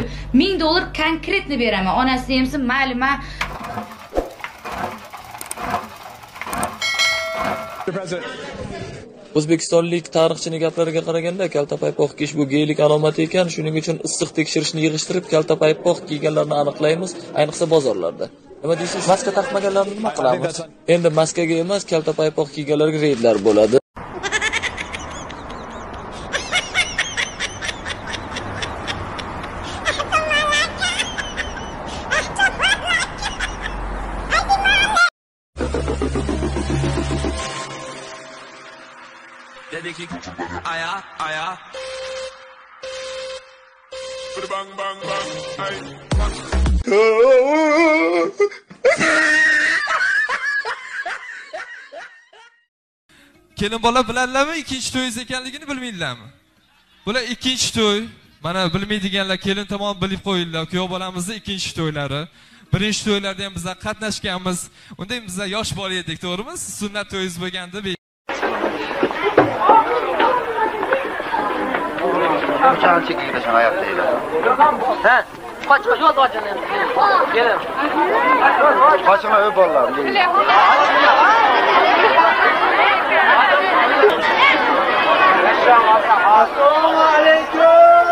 $1000 konkretni beraman. Onasi demsin, mayli, men O'zbekistonlik tarixchining gaplariga qaraganda, kalta paypoq kiyish bu geylik alomati ekan. Shuning uchun issiq tekshirishni yig'ishtirib, kalta paypoq kiyganlarni aniqlaymiz, ayniqsa bozorlarda. Nima deysiz? Maska taqmaganlarni nima qilamiz? Endi maskaga emas, kalta paypoq kiyganlarga reydlar bo'ladi. Aya, aya. Bang bang bang. Ay. Kelin bola bilanlarmi ikkinchi to'yingiz ekanligini bilmaydilarmi? Bular ikkinchi to'y. Mana bilmaydiganlar kelin tomon bilib qo'yinglar. Kuyov bolamizning ikkinchi to'ylari. Birinchi to'ylarda ham bizlar qatnashganmiz. Unda bizlar yosh bola edik, to'g'rimi? Sunnat to'yingiz bo'lganda Uçağın çekildi sana yaptıydı. Sen? Kaç yol var canım. Gelin. Kaçma öp Allah'ım. Assalamu aleyküm.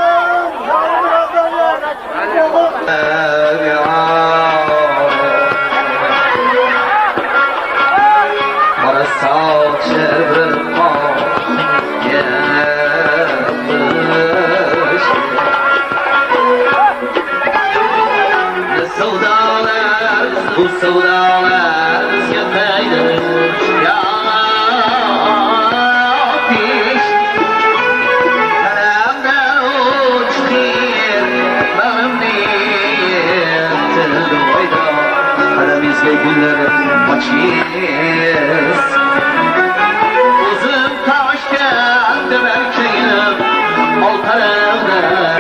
Bu sevdalar yataydı ya ateş kalemden uçtu benim niyetim doydu aramızda günlerim açıyız uzun taşken demerkeyim oltarımda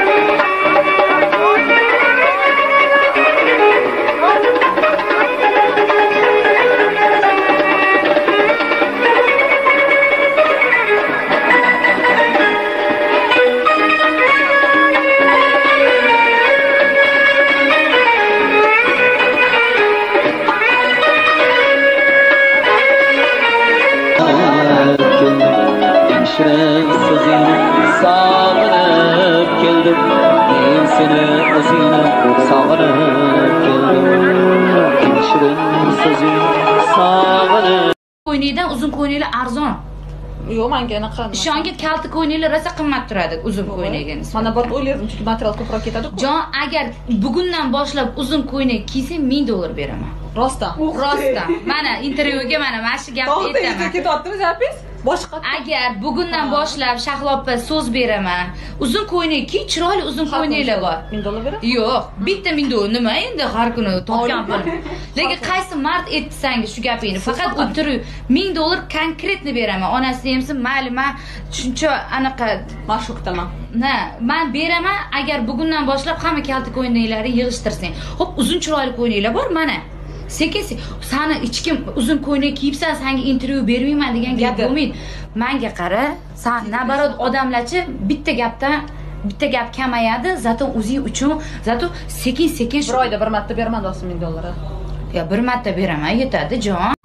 sağınıp geldim, seni özünü sağınıp geldim, şirin sözün sağınıp. Ko'ynakdan uzun ko'ynaklar arzon. Yo'q, menga anaqa. Ishonga kalta ko'ynaklar rosa qimmat turadi uzun ko'ynakga nisbatan. Mana borib o'ylardim, chunki material ko'proq ketadi-ku. Jon, agar bugundan boshlab uzun ko'ynak kiysang $1000 beraman. Rostdan. Rostdan. Mana intervyuga mana shu gapni aytaman. Ketyaptimi gapingiz? Boshqa. Agar bugundan boshlab Shahlo opa so'z beraman. Uzun ko'ynak kiy, chiroyli uzun ko'ynaklar bor. $1000 beradi? Yo'q, bitta $1000 nima endi har kuni topgan pul. Lekin qaysi mard aytsangiz shu gapingni, faqat o'tirib $1000 konkretni beraman. Onasi demsin, mayli, men shuncha anaqa mashhurdaman. Men beraman, agar bugundan boshlab hamma kalta ko'ynaklarini yig'ishtirsang. Xo'p, uzun chiroyli ko'ynaklar bor mana. Sekin sani hech kim uzun ko'ynak kiyibsan, senga intervyu bermayman degan gap bo'lmaydi. Menga qara, sen nabarod odamlarchi bitta gap kamayadi, zato o'zing uchun, zato sekin bir oyda bir marta beraman do'stim $1000. Ya bir marta beraman, yetadi jon.